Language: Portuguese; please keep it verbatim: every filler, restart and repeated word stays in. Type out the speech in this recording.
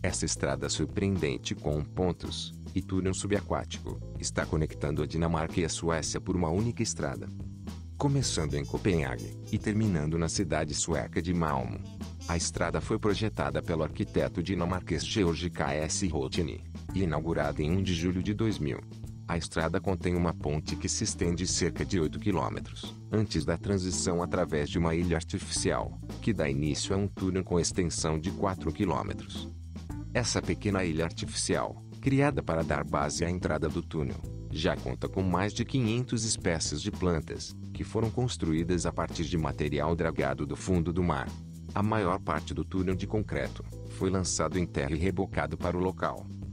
Essa estrada surpreendente com pontos e túnel subaquático está conectando a Dinamarca e a Suécia por uma única estrada. Começando em Copenhague e terminando na cidade sueca de Malmö. A estrada foi projetada pelo arquiteto dinamarquês Georg K S Rotini e inaugurada em um de julho de dois mil. A estrada contém uma ponte que se estende cerca de oito quilômetros, antes da transição através de uma ilha artificial, que dá início a um túnel com extensão de quatro quilômetros. Essa pequena ilha artificial, criada para dar base à entrada do túnel, já conta com mais de quinhentas espécies de plantas, que foram construídas a partir de material dragado do fundo do mar. A maior parte do túnel de concreto foi lançado em terra e rebocado para o local.